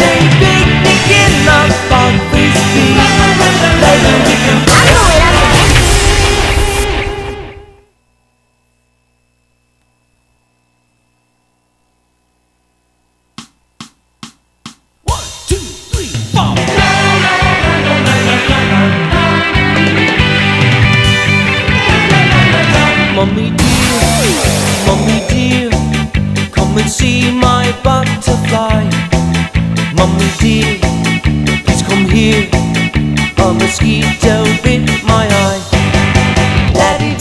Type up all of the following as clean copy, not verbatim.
picnic in the park frisbee. Later we can Mommy dear, come and see my butterfly. Mommy dear, please come here, a mosquito bit my eye. Daddy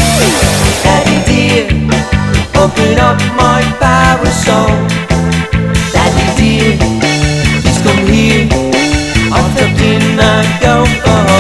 dear, open up my parasol. Daddy dear, please come here, I'm tucked in a gopher hole.